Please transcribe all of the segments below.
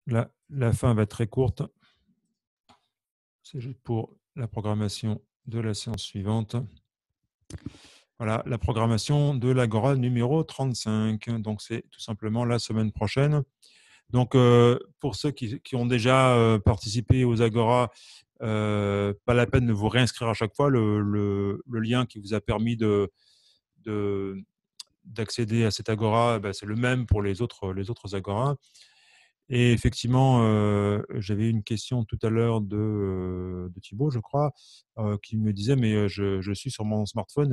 La fin va être très courte. C'est juste pour la programmation de la séance suivante. Voilà, la programmation de l'Agora numéro 35. Donc, c'est tout simplement la semaine prochaine. Donc, pour ceux qui ont déjà participé aux Agora, pas la peine de vous réinscrire à chaque fois. Le lien qui vous a permis d'accéder à cette Agora, c'est le même pour les autres Agora. Et effectivement, j'avais une question tout à l'heure de Thibaut, je crois, qui me disait, mais je suis sur mon smartphone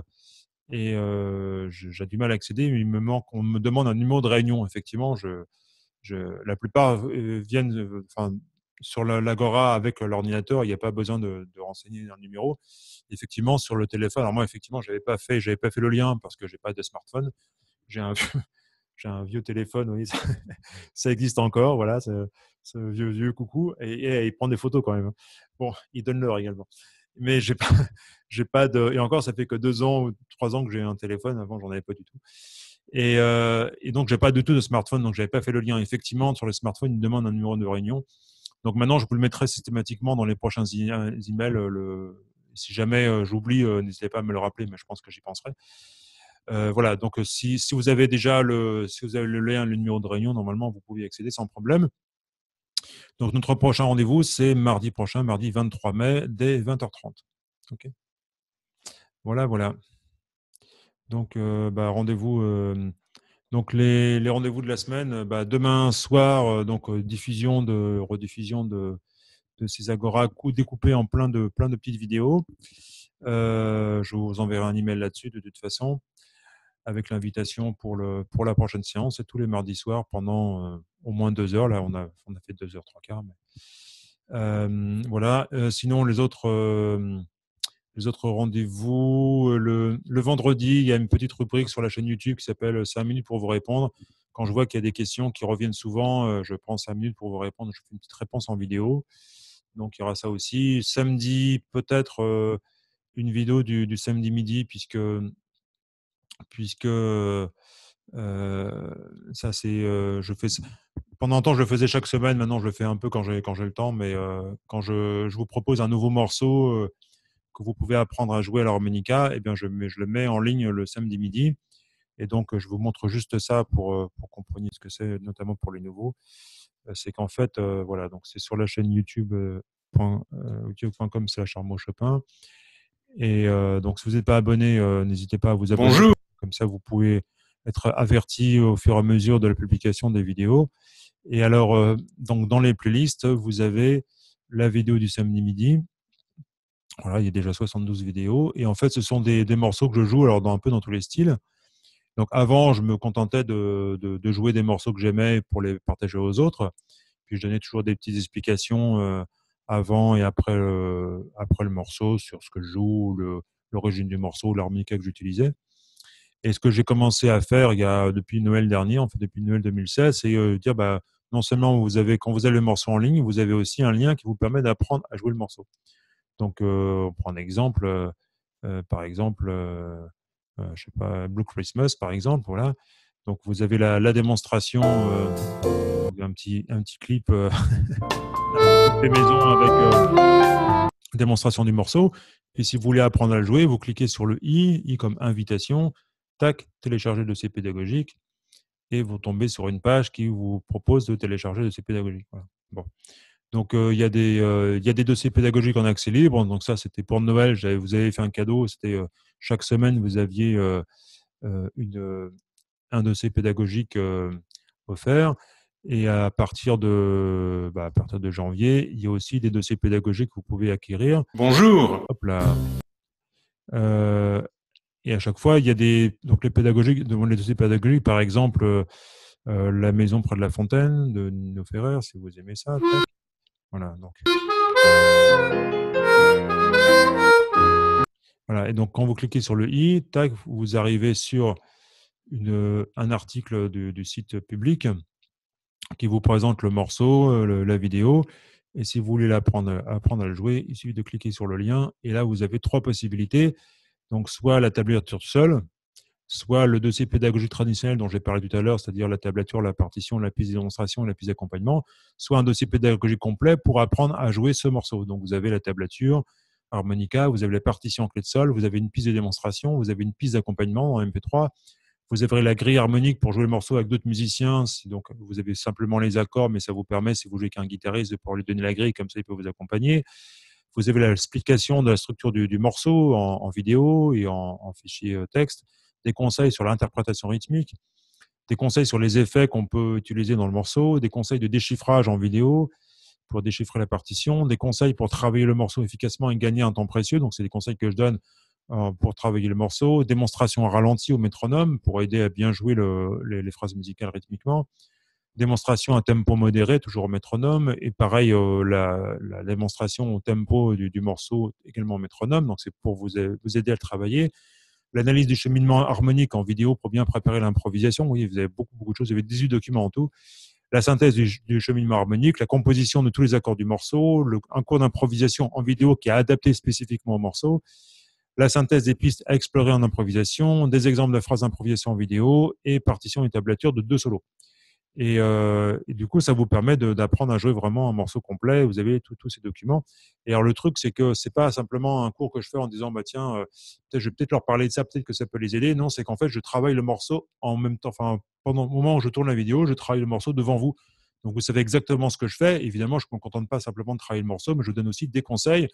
et j'ai du mal à accéder. On me demande un numéro de réunion. Effectivement, la plupart viennent sur l'Agora avec l'ordinateur, il n'y a pas besoin de renseigner un numéro. Effectivement, sur le téléphone, alors moi, effectivement, j'avais pas fait le lien parce que j'ai pas de smartphone. J'ai un, j'ai un vieux téléphone, oui, ça existe encore, voilà, ce vieux coucou, et il prend des photos quand même. Bon, il donne l'heure également. Mais j'ai pas, j'ai pas de, et encore, ça fait que 2 ans ou 3 ans que j'ai un téléphone. Avant, j'en avais pas du tout. Et donc, j'ai pas du tout de smartphone, donc j'avais pas fait le lien. Effectivement, sur le smartphone, il me demande un numéro de réunion. Donc maintenant, je vous le mettrai systématiquement dans les prochains emails. Si jamais j'oublie, n'hésitez pas à me le rappeler, mais je pense que j'y penserai. Voilà, donc si vous avez déjà si vous avez le lien, le numéro de réunion, normalement, vous pouvez y accéder sans problème. Donc, notre prochain rendez-vous, c'est mardi prochain, mardi 23 mai, dès 20h30. OK. Voilà, voilà. Donc, rendez-vous. Donc, les rendez-vous de la semaine, demain soir, rediffusion de ces Agora découpés en plein de petites vidéos. Je vous enverrai un email là-dessus de toute façon, avec l'invitation pour la prochaine séance. C'est tous les mardis soirs pendant au moins 2 heures. Là, on a fait 2 heures, 3 quarts. Voilà. Sinon, les autres rendez-vous, le vendredi, il y a une petite rubrique sur la chaîne YouTube qui s'appelle 5 minutes pour vous répondre. Quand je vois qu'il y a des questions qui reviennent souvent, je prends 5 minutes pour vous répondre. Je fais une petite réponse en vidéo. Donc, il y aura ça aussi. Samedi, peut-être une vidéo du samedi midi, puisque ça, je fais pendant un temps, je le faisais chaque semaine. Maintenant, je le fais un peu quand j'ai le temps. Mais quand je vous propose un nouveau morceau que vous pouvez apprendre à jouer à l'harmonica, eh bien, je le mets en ligne le samedi midi. Et donc, je vous montre juste ça pour compreniez ce que c'est, notamment pour les nouveaux. C'est qu'en fait, voilà, donc c'est sur la chaîne youtube.com/Armand Chopin. Et donc, si vous n'êtes pas abonné, n'hésitez pas à vous abonner. Bonjour. Comme ça, vous pouvez être averti au fur et à mesure de la publication des vidéos. Et alors, donc, dans les playlists, vous avez la vidéo du samedi midi. Voilà, il y a déjà 72 vidéos. Et en fait, ce sont des morceaux que je joue alors un peu dans tous les styles. Donc, avant, je me contentais de jouer des morceaux que j'aimais pour les partager aux autres. Puis, je donnais toujours des petites explications avant et après le morceau sur ce que je joue, l'origine du morceau, l'harmonica que j'utilisais. Et ce que j'ai commencé à faire depuis Noël dernier, en fait depuis Noël 2016, c'est dire non seulement quand vous avez le morceau en ligne, vous avez aussi un lien qui vous permet d'apprendre à jouer le morceau. Donc, on prend un exemple, par exemple, je sais pas, Blue Christmas, par exemple, voilà. Donc, vous avez la démonstration, un petit clip, un clip fait maison avec démonstration du morceau. Et si vous voulez apprendre à le jouer, vous cliquez sur le i comme invitation, tac, télécharger le dossier pédagogique, et vous tombez sur une page qui vous propose de télécharger le dossier pédagogique. Voilà. Bon. Donc, il y a des dossiers pédagogiques en accès libre. Donc, ça, c'était pour Noël. Vous avez fait un cadeau. C'était chaque semaine, vous aviez un dossier pédagogique offert. Et à partir de janvier, il y a aussi des dossiers pédagogiques que vous pouvez acquérir. Bonjour. Hop là. Euh, et à chaque fois, il y a donc les dossiers pédagogiques, par exemple, La maison près de la fontaine de Nino Ferrer, si vous aimez ça. Tac. Voilà. Donc, voilà. Et donc, quand vous cliquez sur le i, tac, vous arrivez sur un article du site public qui vous présente le morceau, la vidéo. Et si vous voulez apprendre à le jouer, il suffit de cliquer sur le lien. Et là, vous avez 3 possibilités. Donc, soit la tablature seule, soit le dossier pédagogique traditionnel dont j'ai parlé tout à l'heure, c'est-à-dire la tablature, la partition, la piste de démonstration et la piste d'accompagnement, soit un dossier pédagogique complet pour apprendre à jouer ce morceau. Donc vous avez la tablature, harmonica, vous avez la partition en clé de sol, vous avez une piste de démonstration, vous avez une piste d'accompagnement en MP3, vous avez la grille harmonique pour jouer le morceau avec d'autres musiciens. Donc, vous avez simplement les accords, mais ça vous permet, si vous jouez qu'un guitariste, de pouvoir lui donner la grille, comme ça, il peut vous accompagner. Vous avez l'explication de la structure du morceau en vidéo et en fichier texte, des conseils sur l'interprétation rythmique, des conseils sur les effets qu'on peut utiliser dans le morceau, des conseils de déchiffrage en vidéo pour déchiffrer la partition, des conseils pour travailler le morceau efficacement et gagner un temps précieux. Donc, c'est des conseils que je donne pour travailler le morceau, démonstration à ralenti au métronome pour aider à bien jouer les phrases musicales rythmiquement, démonstration à tempo modéré, toujours au métronome, et pareil, la démonstration au tempo du morceau également au métronome, donc c'est pour vous aider à le travailler. L'analyse du cheminement harmonique en vidéo pour bien préparer l'improvisation. Oui, vous avez beaucoup de choses, vous avez 18 documents en tout. La synthèse du cheminement harmonique, la composition de tous les accords du morceau, un cours d'improvisation en vidéo qui est adapté spécifiquement au morceau, la synthèse des pistes à explorer en improvisation, des exemples de phrases d'improvisation en vidéo et partition et tablature de 2 solos. Et du coup, ça vous permet d'apprendre à jouer vraiment un morceau complet. Vous avez tous ces documents. Et alors, le truc, c'est que c'est pas simplement un cours que je fais en disant, bah, tiens, je vais peut-être leur parler de ça, peut-être que ça peut les aider. Non, c'est qu'en fait, je travaille le morceau en même temps. Enfin, pendant le moment où je tourne la vidéo, je travaille le morceau devant vous. Donc, vous savez exactement ce que je fais. Évidemment, je ne me contente pas simplement de travailler le morceau, mais je vous donne aussi des conseils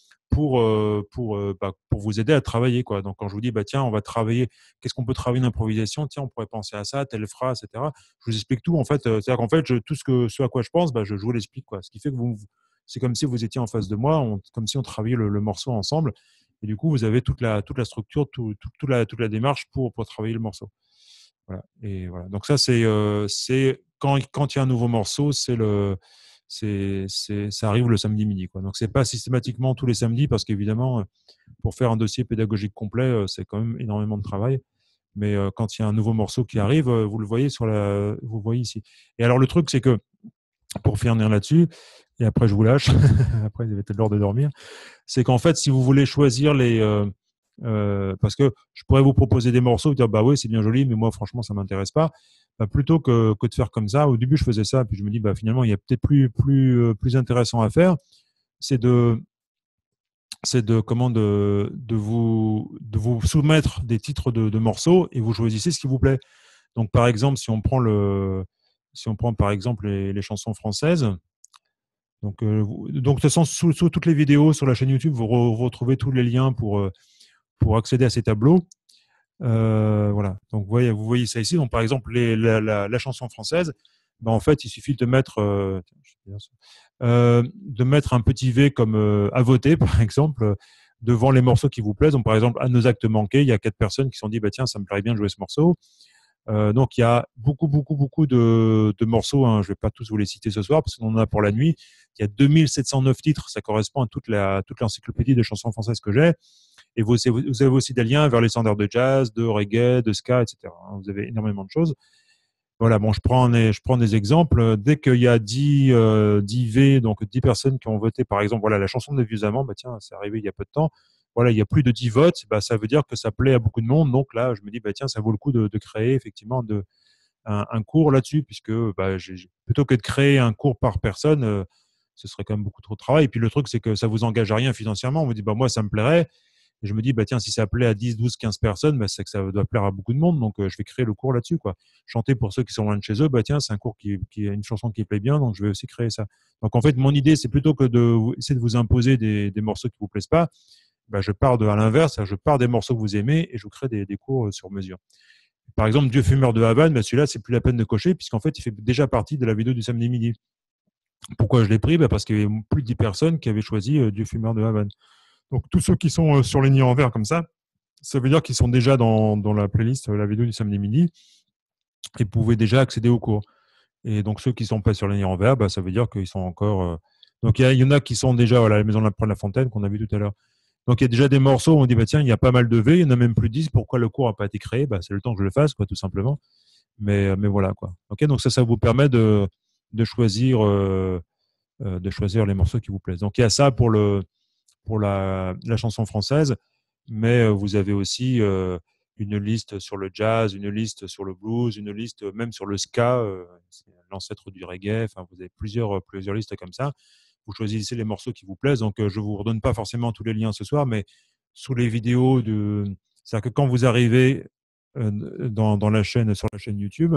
pour vous aider à travailler, quoi. Donc, quand je vous dis, bah, tiens, on va travailler, qu'est-ce qu'on peut travailler en improvisation? Tiens, on pourrait penser à ça, telle phrase, etc. Je vous explique tout, en fait. C'est-à-dire qu'en fait, ce à quoi je pense, bah, je vous l'explique, quoi. Ce qui fait que c'est comme si vous étiez en face de moi, comme si on travaillait le morceau ensemble. Et du coup, vous avez toute la structure, toute la démarche pour travailler le morceau. Voilà. Et voilà. Donc ça, c'est quand il y a un nouveau morceau, ça arrive le samedi midi, quoi. Donc c'est pas systématiquement tous les samedis parce qu'évidemment, pour faire un dossier pédagogique complet, c'est quand même énormément de travail. Mais quand il y a un nouveau morceau qui arrive, vous le voyez vous voyez ici. Et alors le truc, c'est que pour finir là-dessus, et après je vous lâche, après il va peut-être l'heure de dormir, c'est qu'en fait, si vous voulez choisir parce que je pourrais vous proposer des morceaux, vous dire bah oui c'est bien joli, mais moi franchement ça m'intéresse pas. Bah, plutôt que de faire comme ça. Au début je faisais ça, puis je me dis bah finalement il y a peut-être plus intéressant à faire, c'est de vous soumettre des titres de morceaux et vous choisissez ce qui vous plaît. Donc par exemple si on prend par exemple les chansons françaises. Donc, de toute façon, sous toutes les vidéos sur la chaîne YouTube, vous retrouvez tous les liens pour accéder à ces tableaux. Voilà. Donc, vous voyez ça ici. Donc, par exemple, la chanson française, ben, en fait, il suffit de mettre un petit V comme à voter, par exemple, devant les morceaux qui vous plaisent. Donc, par exemple, à nos actes manqués, il y a 4 personnes qui se sont dit, bah, tiens, ça me plairait bien de jouer ce morceau. Donc, il y a beaucoup de morceaux. Hein. Je ne vais pas tous vous les citer ce soir parce qu'on en a pour la nuit. Il y a 2709 titres. Ça correspond à toute l'encyclopédie de chansons françaises que j'ai. Et vous avez aussi des liens vers les standards de jazz, de reggae, de ska, etc. Vous avez énormément de choses. Voilà, bon, je prends des exemples. Dès qu'il y a 10 V, donc 10 personnes qui ont voté, par exemple, voilà, la chanson des Vieux Amants, bah tiens, c'est arrivé il y a peu de temps. Voilà, il y a plus de 10 votes, bah, ça veut dire que ça plaît à beaucoup de monde. Donc là, je me dis, bah tiens, ça vaut le coup de créer effectivement un cours là-dessus, puisque bah, plutôt que de créer un cours par personne, ce serait quand même beaucoup trop de travail. Et puis le truc, c'est que ça vous engage à rien financièrement. On vous dit, bah moi, ça me plairait. Et je me dis, bah tiens, si ça plaît à 10, 12, 15 personnes, bah, c'est que ça doit plaire à beaucoup de monde. Donc, je vais créer le cours là-dessus, quoi. Chanter pour ceux qui sont loin de chez eux, bah tiens, c'est un cours qui a une chanson qui plaît bien, donc je vais aussi créer ça. Donc, en fait, mon idée, c'est plutôt que essayer de vous imposer des morceaux qui vous plaisent pas, bah, à l'inverse, je pars des morceaux que vous aimez et je vous crée des cours sur mesure. Par exemple, Dieu fumeur de Havane, bah, celui-là, c'est plus la peine de cocher, puisqu'en fait, il fait déjà partie de la vidéo du samedi midi. Pourquoi je l'ai pris? Bah, parce qu'il y avait plus de 10 personnes qui avaient choisi Dieu fumeur de Havane. Donc, tous ceux qui sont surlignés en vert comme ça veut dire qu'ils sont déjà dans la playlist, la vidéo du samedi midi, et pouvaient déjà accéder au cours. Et donc, ceux qui ne sont pas surlignés en vert, bah, ça veut dire qu'ils sont encore. Donc, il y en a qui sont déjà à la maison de la Fontaine, qu'on a vu tout à l'heure. Donc, il y a déjà des morceaux où on dit, bah, tiens, il y a pas mal de V, il y en a même plus de 10. Pourquoi le cours n'a pas été créé? Bah, c'est le temps que je le fasse, quoi, tout simplement. Mais voilà, quoi. Okay, donc, ça vous permet de choisir, de choisir les morceaux qui vous plaisent. Donc, il y a ça pour la chanson française, mais vous avez aussi une liste sur le jazz, une liste sur le blues, une liste même sur le ska, c'est l'ancêtre du reggae. Enfin, vous avez plusieurs listes comme ça. Vous choisissez les morceaux qui vous plaisent. Donc, je vous redonne pas forcément tous les liens ce soir, mais sous les vidéos c'est-à-dire que quand vous arrivez dans la chaîne, sur la chaîne YouTube,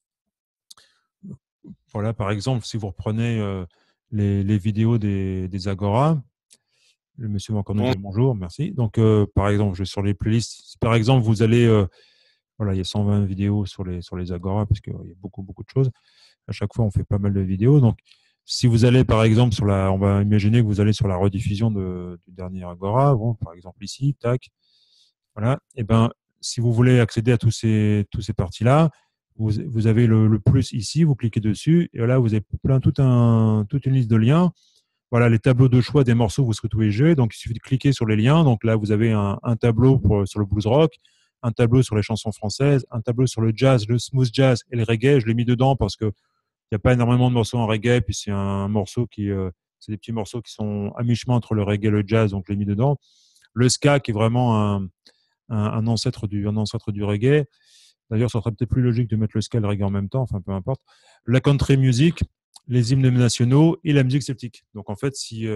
voilà, par exemple, si vous reprenez les vidéos des Agora, le monsieur encore nous Bon, dit bonjour, merci. Donc, par exemple, je vais sur les playlists. Si, par exemple, vous allez, voilà, il y a 120 vidéos sur les Agora parce qu'il y a beaucoup, beaucoup de choses. À chaque fois, on fait pas mal de vidéos. Donc, si vous allez, par exemple, on va imaginer que vous allez sur la rediffusion du dernier Agora, bon, par exemple ici, tac, voilà. Et ben, si vous voulez accéder à tous ces parties-là, vous avez le plus ici, vous cliquez dessus, et là, vous avez toute une liste de liens. Voilà, les tableaux de choix des morceaux que vous souhaitez jouer. Donc, il suffit de cliquer sur les liens. Donc là, vous avez un tableau sur le blues rock, un tableau sur les chansons françaises, un tableau sur le jazz, le smooth jazz et le reggae. Je l'ai mis dedans parce que il n'y a pas énormément de morceaux en reggae, puis c'est des petits morceaux qui sont à mi-chemin entre le reggae et le jazz, donc je l'ai mis dedans. Le ska, qui est vraiment un ancêtre du reggae. D'ailleurs, ça serait peut-être plus logique de mettre le ska et le reggae en même temps, enfin peu importe. La country music, les hymnes nationaux et la musique celtique. Donc en fait,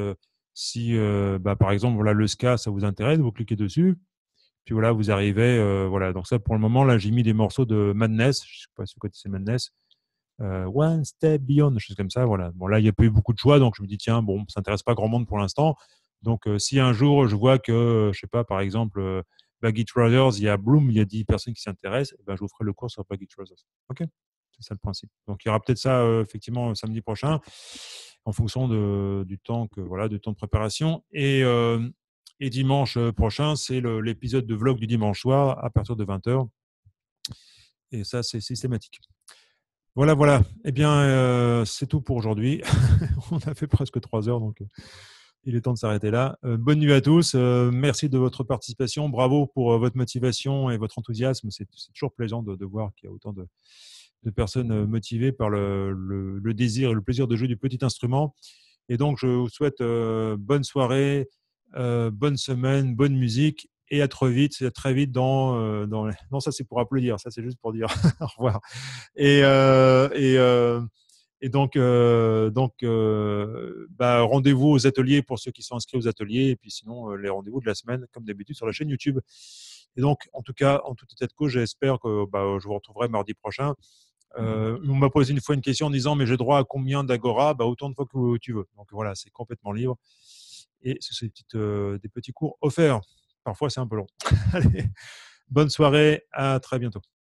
si par exemple, voilà, le ska, ça vous intéresse, vous cliquez dessus, puis voilà, vous arrivez, voilà. Donc ça, pour le moment, là, j'ai mis des morceaux de Madness, je sais pas si vous connaissez Madness, One Step Beyond, des choses comme ça, voilà. Bon, là, il n'y a pas eu beaucoup de choix, donc je me dis, tiens, bon, ça n'intéresse pas grand monde pour l'instant. Donc, si un jour je vois que, je sais pas, par exemple, Baggy Trousers, il y a Bloom, il y a 10 personnes qui s'intéressent, eh ben, je vous ferai le cours sur Baggy Trousers. OK? C'est ça le principe. Donc, il y aura peut-être ça, effectivement, samedi prochain, en fonction du temps de préparation. Et dimanche prochain, c'est l'épisode de vlog du dimanche soir à partir de 20h. Et ça, c'est systématique. Voilà, voilà. Eh bien, c'est tout pour aujourd'hui. On a fait presque 3 heures, donc il est temps de s'arrêter là. Bonne nuit à tous. Merci de votre participation. Bravo pour votre motivation et votre enthousiasme. C'est toujours plaisant de voir qu'il y a autant de personnes motivées par le désir et le plaisir de jouer du petit instrument. Et donc, je vous souhaite bonne soirée, bonne semaine, bonne musique et à très vite Non, ça c'est pour applaudir, ça c'est juste pour dire au revoir. Et, euh, et, euh, et donc, rendez-vous aux ateliers pour ceux qui sont inscrits aux ateliers, et puis sinon, les rendez-vous de la semaine, comme d'habitude, sur la chaîne YouTube. Et donc, en tout cas, en tout état de cause, j'espère que je vous retrouverai mardi prochain. On m'a posé une fois une question en disant, mais j'ai droit à combien d'agora? Autant de fois que tu veux. Donc voilà, c'est complètement libre. Et c'est des petits cours offerts. Parfois, c'est un peu long. Allez, bonne soirée, à très bientôt.